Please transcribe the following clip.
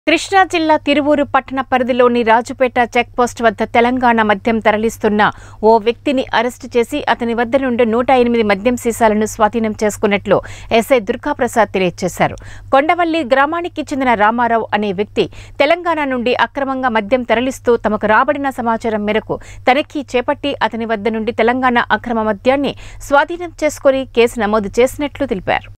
కృష్ణా జిల్లా తిరువూరు పట్టణ పరిధిలోని రాజుపేట చెక్పోస్ట్ వద్ద తెలంగాణ మద్యం తరలిస్తున్న ఓ వ్యక్తిని అరెస్టు చేసి అతని వద్ద నుండి 108 మద్యం సీసాలను స్వాధీనం చేసుకున్నట్లు ఎస్ఐ దుర్గాప్రసాద్ తెలియజేశారు. కొండవల్లి గ్రామానికి చెందిన రామారావు అనే వ్యక్తి తెలంగాణ నుండి అక్రమంగా మద్యం తరలిస్తూ తమకు రాబడిన సమాచారం మేరకు తనిఖీ చేపట్టి అతని వద్ద నుండి తెలంగాణ అక్రమ మద్యాన్ని స్వాధీనం చేసుకుని కేసు నమోదు చేసినట్లు తెలిపారు.